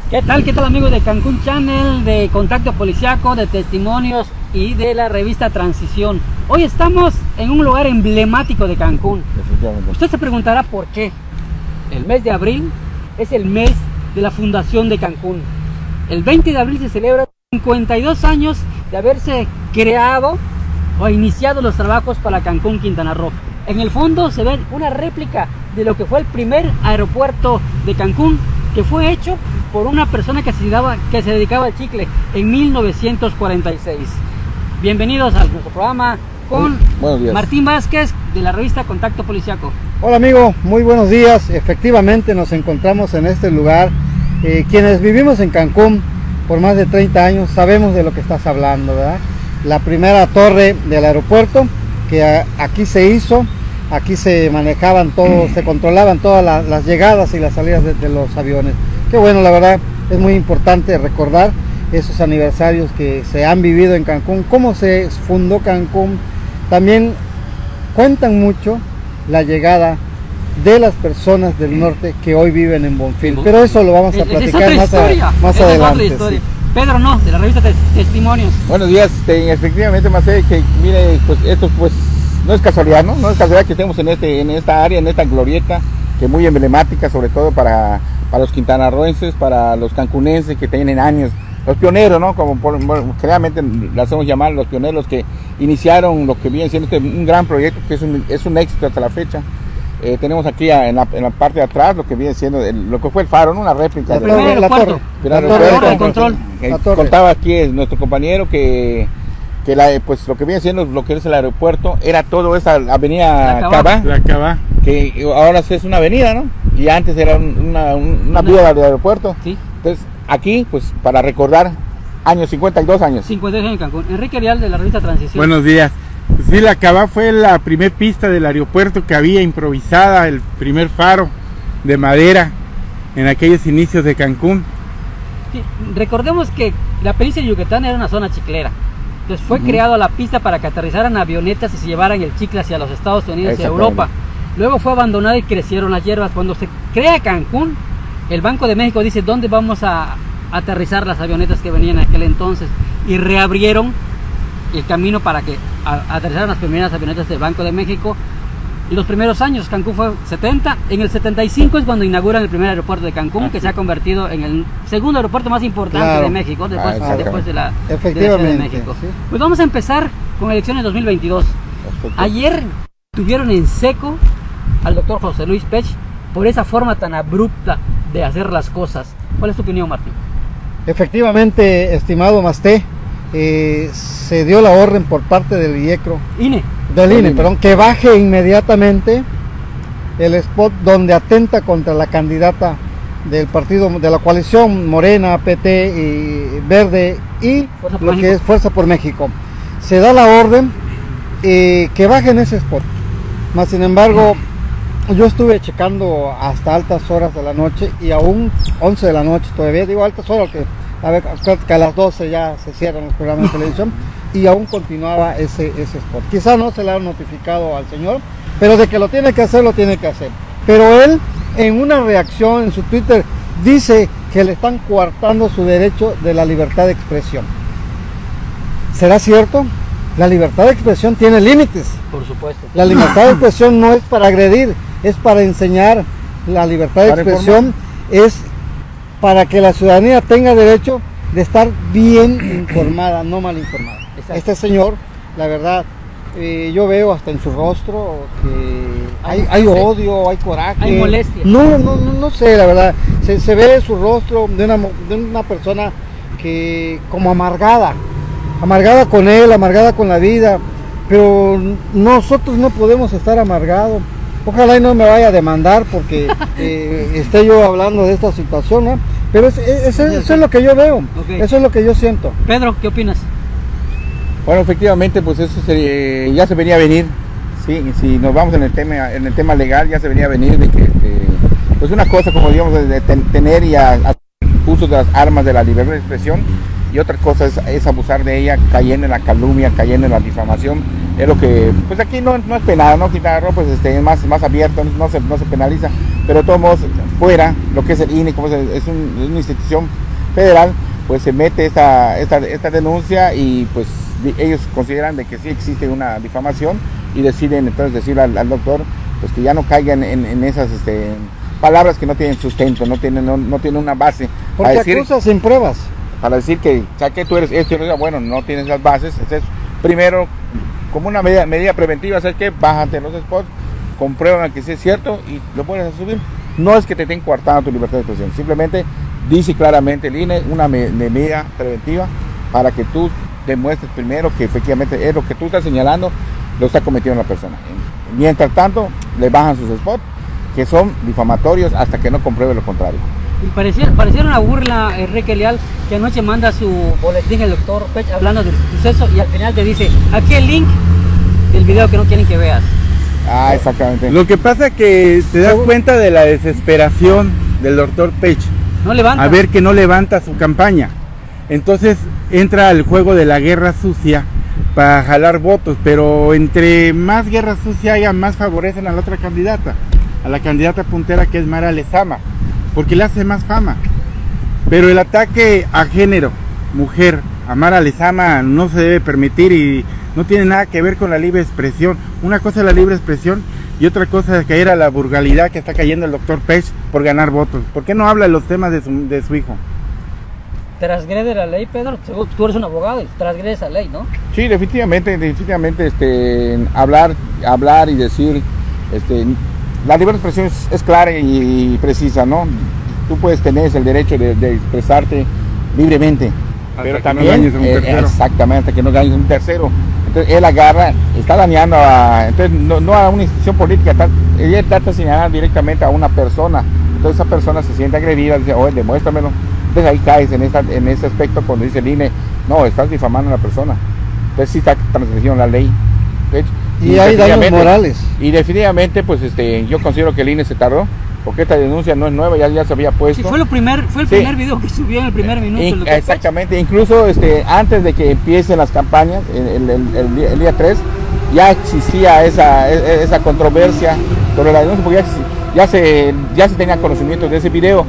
¿Qué tal? ¿Qué tal, amigos de Cancún Channel, de Contacto Policiaco, de Testimonios y de la revista Transición? Hoy estamos en un lugar emblemático de Cancún. Usted se preguntará por qué. El mes de abril es el mes de la fundación de Cancún. El 20 de abril se celebra 52 años de haberse creado o iniciado los trabajos para Cancún, Quintana Roo. En el fondo se ve una réplica de lo que fue el primer aeropuerto de Cancún, que fue hecho por una persona que se dedicaba al chicle en 1946. Bienvenidos a nuestro programa con Martín Vázquez de la revista Contacto Policiaco. Hola amigo, muy buenos días. Efectivamente nos encontramos en este lugar. Quienes vivimos en Cancún por más de 30 años sabemos de lo que estás hablando, ¿verdad? La primera torre del aeropuerto que aquí se hizo, aquí se manejaban todos, se controlaban todas las llegadas y las salidas de los aviones. Qué bueno, la verdad es muy importante recordar esos aniversarios que se han vivido en Cancún, cómo se fundó Cancún. También cuentan mucho la llegada de las personas del norte que hoy viven en Bonfil, pero eso lo vamos a platicar más adelante. Sí. Pedro, no, de la revista Testimonios. Buenos días, efectivamente, Macé, que mire, pues esto pues no es casualidad, ¿no? No es casualidad que estemos en esta área, en esta glorieta, que es muy emblemática, sobre todo para los quintanarroenses, para los cancunenses que tienen años, los pioneros, ¿no? Como generalmente las hacemos llamar los pioneros que iniciaron lo que viene siendo un gran proyecto, que es un éxito hasta la fecha. Tenemos aquí en la parte de atrás lo que viene siendo lo que fue el faro, ¿no? Una réplica de la torre de control. Contaba aquí nuestro compañero que pues lo que viene siendo lo que es el aeropuerto era todo esa avenida Cabá, que ahora es una avenida, ¿no? Y antes era una vía del aeropuerto. Sí. Entonces aquí pues para recordar años, 52 años. 52 años en Cancún. Enrique Arial de la revista Transición. Buenos días. Sí, la Cabá fue la primer pista del aeropuerto que había improvisada, el primer faro de madera en aquellos inicios de Cancún. Sí, recordemos que la península de Yucatán era una zona chiclera. Entonces fue creada la pista para que aterrizaran avionetas y se llevaran el chicle hacia los Estados Unidos y Europa. Luego fue abandonada y crecieron las hierbas. Cuando se crea Cancún, el Banco de México dice dónde vamos a aterrizar las avionetas que venían en aquel entonces, y reabrieron el camino para que aterrizaran las primeras avionetas del Banco de México. Los primeros años, Cancún fue 70, en el 75 es cuando inauguran el primer aeropuerto de Cancún, que se ha convertido en el segundo aeropuerto más importante de México, después de la Ciudad de México. Sí. Pues vamos a empezar con elecciones 2022. Ayer tuvieron en seco al doctor José Luis Pech por esa forma tan abrupta de hacer las cosas. ¿Cuál es tu opinión, Martín? Efectivamente, estimado Masté, se dio la orden por parte del INE, que baje inmediatamente el spot donde atenta contra la candidata del partido de la coalición Morena, PT y Verde y lo que es Fuerza por México. Se da la orden que bajen ese spot. Más sin embargo, yo estuve checando hasta altas horas de la noche y aún 11 de la noche todavía, digo altas horas, que a las 12 ya se cierran los programas de televisión y aún continuaba ese spot. Quizá no se le ha notificado al señor, pero de que lo tiene que hacer, lo tiene que hacer. Pero él, en una reacción en su Twitter, dice que le están coartando su derecho de la libertad de expresión. ¿Será cierto? La libertad de expresión tiene límites. Por supuesto. La libertad de expresión no es para agredir, es para enseñar. La libertad de expresión es para que la ciudadanía tenga derecho de estar bien informada, no mal informada. Exacto. Este señor, la verdad, yo veo hasta en su rostro que hay odio, hay coraje. Hay molestia. No sé, la verdad. Se ve su rostro de una persona que como amargada con él, amargada con la vida, pero nosotros no podemos estar amargados. Ojalá y no me vaya a demandar porque esté yo hablando de esta situación, ¿no? Pero eso es lo que yo veo, eso es lo que yo siento. Pedro, ¿qué opinas? Bueno, efectivamente, pues eso ya se venía a venir, ¿sí? Si nos vamos en el tema legal, ya se venía a venir de que, pues una cosa como digamos de tener y uso de las armas de la libertad de expresión, y otra cosa es abusar de ella, cayendo en la calumnia, cayendo en la difamación. Es lo que, pues aquí no es penado, ¿no? Quintana Roo pues es más abierto, no se penaliza, pero de todos modos fuera, lo que es el INE, como es una institución federal, pues se mete esta denuncia y pues ellos consideran de que sí existe una difamación y deciden entonces decirle al doctor pues que ya no caigan en esas palabras que no tienen sustento, no tienen una base. Porque acusas sin pruebas. Para decir que, ya que tú eres esto y bueno, no tienes las bases, entonces primero, como una medida preventiva, ¿sabes qué? Bájate los spots, comprueban que sí es cierto y lo puedes subir. No es que te estén coartando tu libertad de expresión, simplemente dice claramente el INE una medida preventiva para que tú demuestres primero que efectivamente es lo que tú estás señalando, lo está cometiendo la persona. Mientras tanto, le bajan sus spots, que son difamatorios hasta que no compruebe lo contrario. Y pareciera una burla, Enrique Leal, que anoche manda su boletín el doctor Pech hablando del suceso y al final te dice, aquí el link del video que no quieren que veas. Ah, exactamente. Lo que pasa es que te das cuenta de la desesperación del doctor Pech. No levanta. A ver que no levanta su campaña. Entonces entra al juego de la guerra sucia para jalar votos, pero entre más guerra sucia haya, más favorecen a la otra candidata, a la candidata puntera que es Mara Lezama, porque le hace más fama. Pero el ataque a género, mujer, a Mara Lezama no se debe permitir y no tiene nada que ver con la libre expresión. Una cosa es la libre expresión y otra cosa es caer a la vulgaridad que está cayendo el doctor Pech por ganar votos. ¿Por qué no habla de los temas de su hijo? Transgrede la ley, Pedro. Tú eres un abogado y transgrede esa ley, ¿no? Sí, definitivamente hablar y decir, la libre expresión es clara y precisa, ¿no? Tú puedes tener el derecho de expresarte libremente, pero también, exactamente, que no dañes a un tercero. Entonces él agarra, está dañando no a una institución política, ella trata de señalar directamente a una persona. Entonces esa persona se siente agredida, dice, oye, demuéstramelo. Entonces ahí caes en ese aspecto cuando dice el INE, no, estás difamando a la persona. Entonces sí está transgrediendo la ley. Y hay daños morales. Y definitivamente, pues yo considero que el INE se tardó, porque esta denuncia no es nueva, ya se había puesto. Sí, fue el primer video que subió en el primer minuto. Exactamente, incluso antes de que empiecen las campañas, el día 3, ya existía esa controversia sobre la denuncia, porque ya se tenía conocimiento de ese video.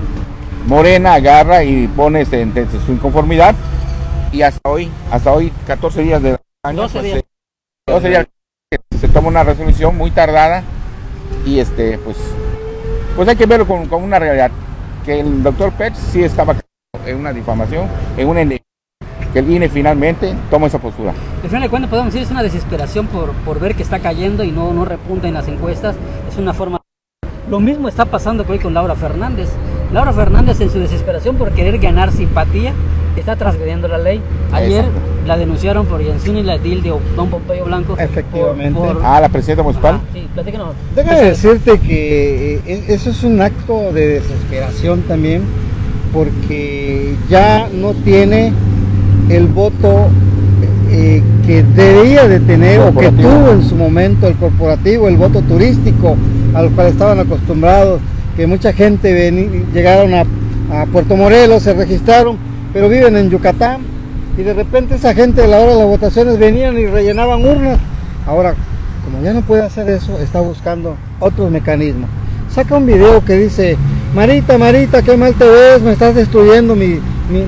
Morena agarra y pone su inconformidad y hasta hoy 14 días del año, 12 días se toma una resolución muy tardada y pues hay que verlo con una realidad, que el doctor Pech sí estaba en una difamación, que el INE finalmente toma esa postura. Al final de cuentas podemos decir es una desesperación por ver que está cayendo y no repunta en las encuestas, es una forma. Lo mismo está pasando hoy con Laura Fernández. Laura Fernández en su desesperación por querer ganar simpatía está transgrediendo la ley. Ayer la denunciaron por Yancini, la edil de Don Pompeyo Blanco. Efectivamente. La presidenta municipal. Sí, platícanos. Déjame decirte que eso es un acto de desesperación también, porque ya no tiene el voto que debía de tener o que tuvo en su momento el corporativo, el voto turístico al cual estaban acostumbrados, que mucha gente llegaron a Puerto Morelos, se registraron, pero viven en Yucatán, y de repente esa gente a la hora de las votaciones venían y rellenaban urnas. Ahora, como ya no puede hacer eso, está buscando otros mecanismos. Saca un video que dice, Marita, qué mal te ves, me estás destruyendo mis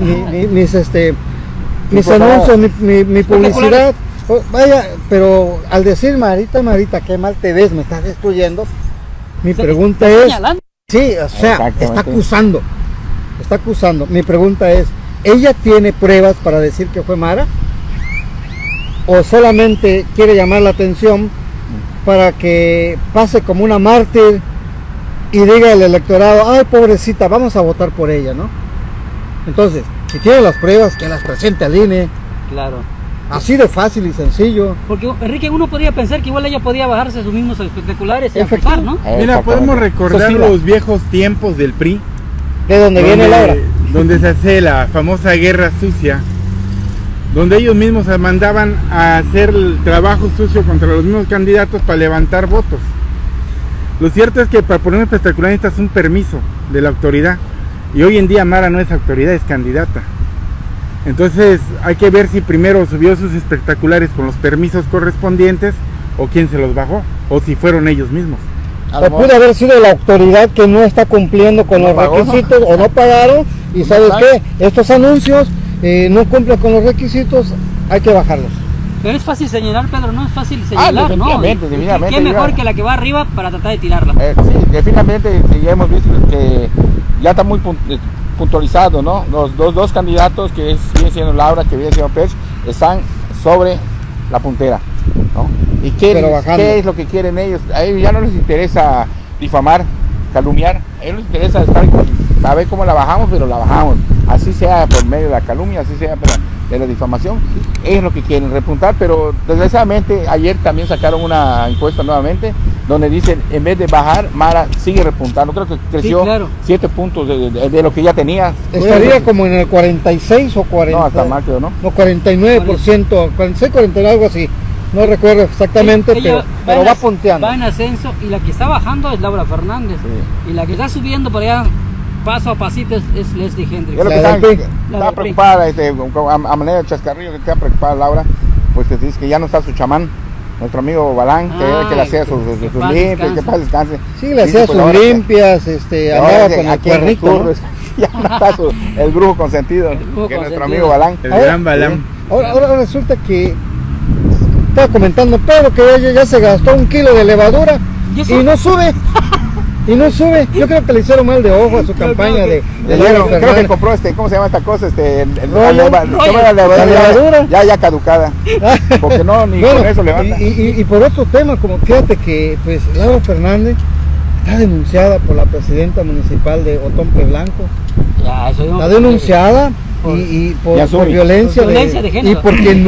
anuncios, mi publicidad. Vaya, pero al decir Marita, qué mal te ves, me estás destruyendo, mi pregunta es, sí, o sea, está acusando. Mi pregunta es, ¿ella tiene pruebas para decir que fue Mara? ¿O solamente quiere llamar la atención para que pase como una mártir y diga al electorado, ay, pobrecita, vamos a votar por ella, ¿no? Entonces, si tiene las pruebas, que las presente al INE. Claro. Así de fácil y sencillo. Porque, Enrique, uno podría pensar que igual ella podía bajarse sus mismos espectaculares y acusar, ¿no? Mira, podemos recordar los viejos tiempos del PRI. ¿De dónde viene Laura? Donde se hace la famosa guerra sucia, donde ellos mismos se mandaban a hacer el trabajo sucio contra los mismos candidatos para levantar votos. Lo cierto es que para poner un espectacular necesitas un permiso de la autoridad, y hoy en día Mara no es autoridad, es candidata. Entonces hay que ver si primero subió sus espectaculares con los permisos correspondientes o quién se los bajó, o si fueron ellos mismos. o pudo haber sido la autoridad que no está cumpliendo con los requisitos o no pagaron, y ¿sabes qué? Estos anuncios no cumplen con los requisitos, hay que bajarlos. Pero es fácil señalar, Pedro, no es fácil señalar, ¿no? Definitivamente. ¿Qué mejor que la que va arriba para tratar de tirarla? Sí, definitivamente ya hemos visto que ya está muy puntualizado, ¿no? Los dos candidatos, que viene siendo Laura, que viene siendo Perch, están sobre la puntera, ¿no? ¿Y qué es lo que quieren ellos? A ellos ya no les interesa difamar, calumniar, a ellos les interesa estar a ver cómo la bajamos, pero la bajamos, así sea por medio de la calumnia, así sea de la difamación. Es lo que quieren, repuntar, pero desgraciadamente ayer también sacaron una encuesta nuevamente donde dicen, en vez de bajar, Mara sigue repuntando. Creo que creció 7 puntos de lo que ya tenía. Estaría como en el 46 o 40. No, hasta más, no. No, 49%, 46, 49, algo así. No recuerdo exactamente, pero va punteando. Va en ascenso, y la que está bajando es Laura Fernández. Sí. Y la que está subiendo por allá, paso a pasito, es Leslie Hendricks. Yo lo que estaba preocupada, a manera de chascarrillo, que está preocupada Laura, pues que dice que ya no está su chamán, nuestro amigo Balán, que le hacía sus limpias, que paz descanse. Sí, le hacía sus limpias, andaba con el cuernito, ¿no? Ya no está el brujo consentido, que es nuestro amigo Balán. El gran Balán. Ahora resulta que estaba comentando Pedro que ya se gastó 1 kilo de levadura y no sube. Y no sube. Yo creo que le hicieron mal de ojo a su campaña de creo que compró ¿cómo se llama esta cosa? La levadura ya caducada. Porque no, ni con eso levanta. Y por otro tema, como fíjate que pues Laura Fernández está denunciada por la presidenta municipal de Otompe Blanco. Está denunciada por violencia de género.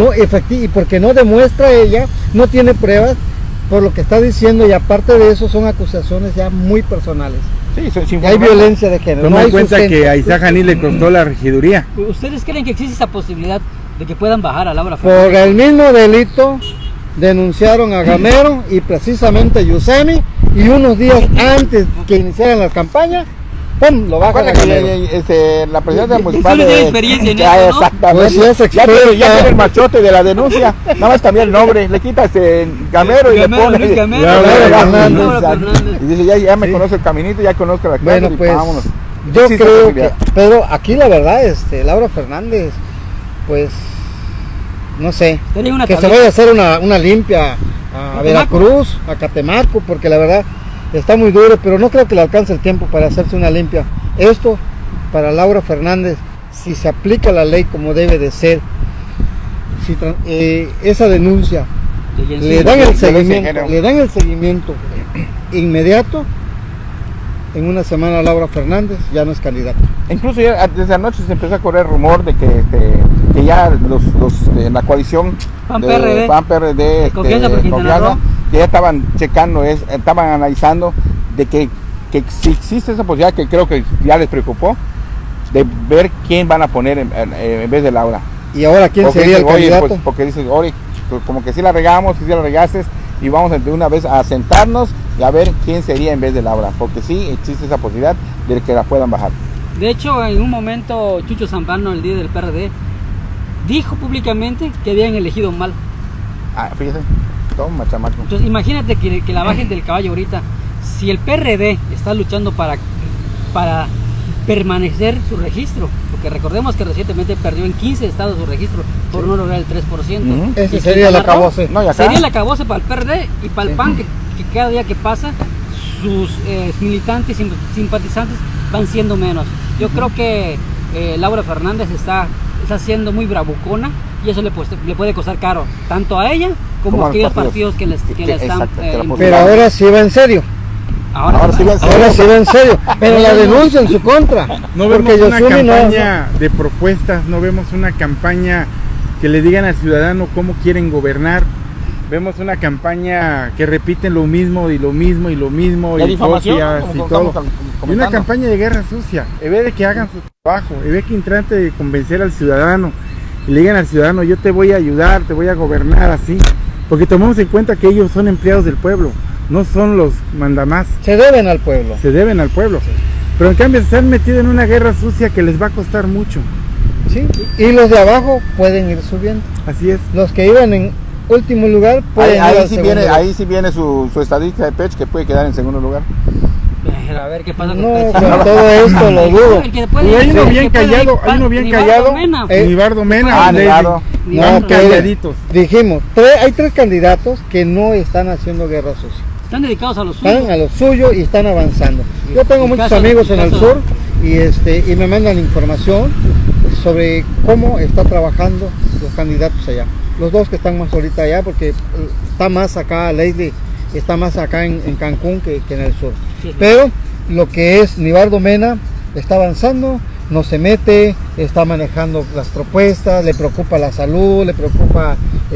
Y porque no demuestra ella, no tiene pruebas por lo que está diciendo, y aparte de eso son acusaciones ya muy personales. Sí, hay violencia de género. No me cuenta que a Isaac Janí le costó la regiduría. ¿Ustedes creen que existe esa posibilidad de que puedan bajar a Laura Fernández? Por el mismo delito denunciaron a Gamero y precisamente Yusemi, y unos días antes que iniciaran las campañas, ¡pum!, lo bajan a Gamero. La presidenta municipal de experiencia en eso, ¿no? Exactamente. Ya tiene el machote de la denuncia, nada más cambiar el nombre, le quitas Gamero y le pone Fernández. Y dice, ya me conoce el caminito, ya conozco la clase. Bueno, pues vámonos. Yo creo que, pero aquí la verdad, Laura Fernández, pues no sé, que se vaya a hacer una limpia a Veracruz, a Catemaco, porque la verdad está muy duro, pero no creo que le alcance el tiempo para hacerse una limpia. Esto, para Laura Fernández, si se aplica la ley como debe de ser, si esa denuncia le dan el seguimiento inmediato, en una semana Laura Fernández ya no es candidata. Incluso ya desde anoche se empezó a correr rumor de que ya los en la coalición PAN-PRD, Confianza, que ya estaban checando, estaban analizando de que si existe esa posibilidad, que creo que ya les preocupó, de ver quién van a poner en vez de Laura. ¿Y ahora quién sería el candidato? Pues, porque dices, oye, como que si la regamos, que si la regaste, y vamos de una vez a sentarnos y a ver quién sería en vez de Laura, porque sí existe esa posibilidad de que la puedan bajar. De hecho, en un momento Chucho Zambrano, el líder del PRD, dijo públicamente que habían elegido mal. Fíjese, toma, chamaco. Entonces imagínate que la bajen del caballo ahorita. Si el PRD está luchando para permanecer su registro, porque recordemos que recientemente perdió en 15 estados su registro por no lograr el 3%. Ese sería el acabose. Sería el acabose para el PRD y para el PAN, que cada día que pasa sus militantes y simpatizantes van siendo menos. Yo creo que Laura Fernández está siendo muy bravucona, y eso le puede costar caro, tanto a ella como a aquellos partidos que le están pero ahora sí va en serio. Ahora sí va en serio, pero la denuncia en su contra. No vemos una campaña de propuestas, no vemos una campaña que le digan al ciudadano cómo quieren gobernar. Vemos una campaña que repiten lo mismo y lo mismo y lo mismo, y copias y todo. Y una campaña de guerra sucia. En vez de que hagan su trabajo, en vez de que trate de convencer al ciudadano y le digan al ciudadano, yo te voy a ayudar, te voy a gobernar así. Porque tomamos en cuenta que ellos son empleados del pueblo, no son los mandamás. Se deben al pueblo. Se deben al pueblo. Sí. Pero en cambio se han metido en una guerra sucia que les va a costar mucho. Sí. Y los de abajo pueden ir subiendo. Así es. Los que iban en último lugar, ahí sí viene su estadística de Pech, que puede quedar en segundo lugar. A ver qué pasa. No, con todo esto lo dudo. Y hay uno bien callado, Nibardo Mena. No, calladitos. Dijimos, hay 3 candidatos que no están haciendo guerra sucia. Están dedicados a lo suyo. Están a lo suyo y están avanzando. Yo tengo muchos amigos en el sur y me mandan información sobre cómo está trabajando los candidatos allá. Los 2 que están más ahorita allá, porque está más acá, Leslie está más acá en Cancún que en el sur. Sí. Pero lo que es Nibardo Mena está avanzando, no se mete, está manejando las propuestas, le preocupa la salud, le preocupa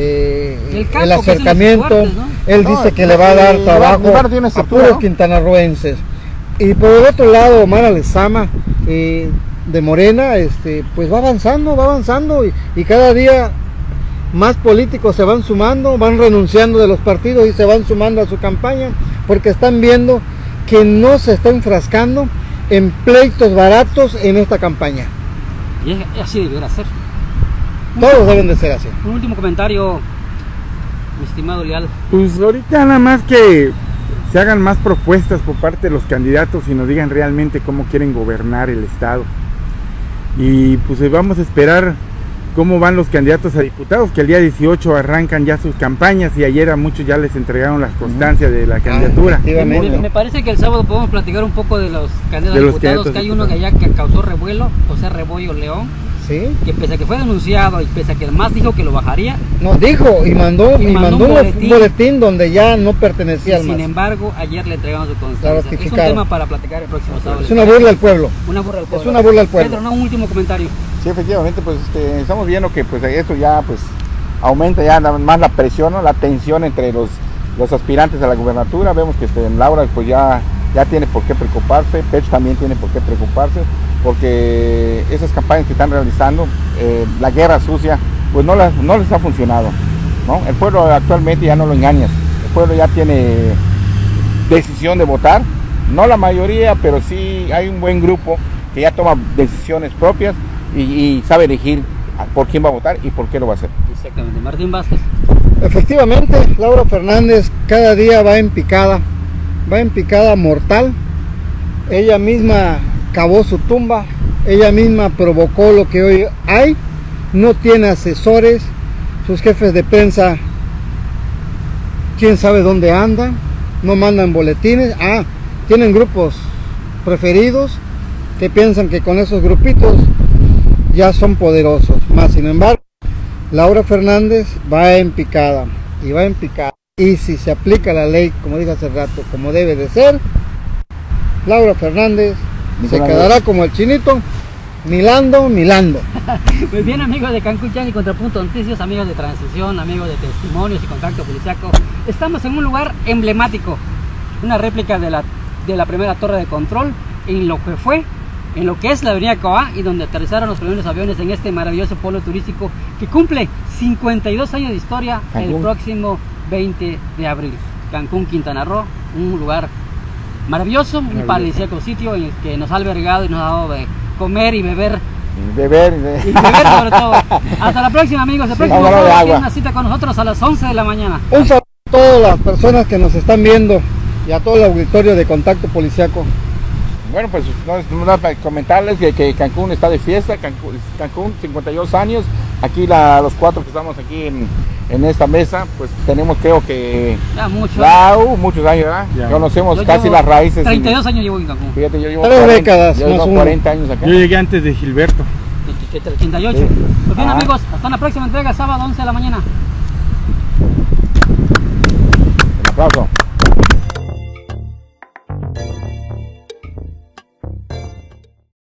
el acercamiento. Fuertes, ¿no? Él dice que le va a dar trabajo a puros quintanarroenses. Y por el otro lado, Omar Alezama de Morena, pues va avanzando y cada día más políticos se van sumando, van renunciando de los partidos y se van sumando a su campaña porque están viendo que no se está enfrascando en pleitos baratos en esta campaña. Y así debería ser. Todos deben de ser así. Un último comentario, mi estimado Leal. Pues ahorita nada más que se hagan más propuestas por parte de los candidatos y nos digan realmente cómo quieren gobernar el estado. Y pues vamos a esperar cómo van los candidatos a diputados, que el día 18 arrancan ya sus campañas y ayer a muchos ya les entregaron las constancias de la candidatura. Me parece que el sábado podemos platicar un poco de los candidatos a diputados, que hay uno que allá que causó revuelo, José Rebollo León, ¿sí? Que pese a que fue denunciado y pese a que el MAS dijo que lo bajaría, nos dijo y mandó un boletín donde ya no pertenecía al MAS. Sin embargo, ayer le entregamos su constancia. Es un tema para platicar el próximo sábado. Es una burla al pueblo. Una burla al pueblo. Es una burla al pueblo. Pedro, no, un último comentario. Sí, efectivamente, pues estamos viendo que pues esto ya pues aumenta ya más la presión, ¿no? La tensión entre los aspirantes a la gubernatura. Vemos que Laura pues ya tiene por qué preocuparse, Pech también tiene por qué preocuparse, porque esas campañas que están realizando, la guerra sucia, pues no les ha funcionado, ¿no? El pueblo actualmente ya no lo engañas, el pueblo ya tiene decisión de votar, no la mayoría, pero sí hay un buen grupo que ya toma decisiones propias y sabe elegir por quién va a votar y por qué lo va a hacer. Exactamente. Martín Vázquez. Efectivamente, Laura Fernández cada día va en picada mortal. Ella misma cavó su tumba, ella misma provocó lo que hoy hay, no tiene asesores, sus jefes de prensa, quién sabe dónde andan, no mandan boletines, tienen grupos preferidos que piensan que con esos grupitos ya son poderosos, más sin embargo, Laura Fernández va en picada, y si se aplica la ley, como dije hace rato, como debe de ser, Laura Fernández se quedará como el chinito, milando. Muy bien, amigos de Cancún Chan y Contrapunto Noticias, amigos de Transición, amigos de Testimonios y Contacto Policiaco, estamos en un lugar emblemático, una réplica de la primera torre de control, en lo que es la avenida Coa, y donde aterrizaron los primeros aviones en este maravilloso pueblo turístico que cumple 52 años de historia el próximo 20 de abril. Cancún, Quintana Roo, un lugar maravilloso, un paradisíaco sitio en el que nos ha albergado y nos ha dado de comer y beber. Y beber sobre todo. Hasta la próxima, amigos. El próximo sábado tiene una cita con nosotros a las 11 de la mañana. Un saludo a todas las personas que nos están viendo y a todo el auditorio de Contacto Policiaco. Bueno, pues no da para comentarles que Cancún está de fiesta, Cancún 52 años, aquí los 4 que estamos aquí en esta mesa, pues tenemos creo que ya muchos años, ¿verdad? Ya. Conocemos casi las raíces. 32 años llevo en Cancún. Fíjate, yo llevo 3 décadas, yo llevo 40 años acá. Yo llegué antes de Gilberto. 88. Sí. Pues bien, amigos, hasta la próxima entrega, sábado 11 de la mañana. Un aplauso.